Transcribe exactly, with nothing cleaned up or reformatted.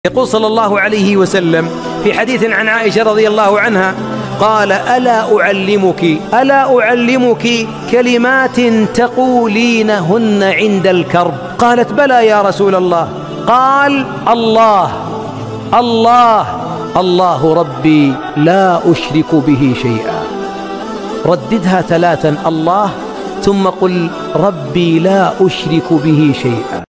يقول صلى الله عليه وسلم في حديث عن عائشة رضي الله عنها قال: ألا أعلمك ألا أعلمك كلمات تقولينهن عند الكرب؟ قالت: بلى يا رسول الله. قال: الله الله الله ربي لا أشرك به شيئا. رددها ثلاثا: الله ثم قل ربي لا أشرك به شيئا.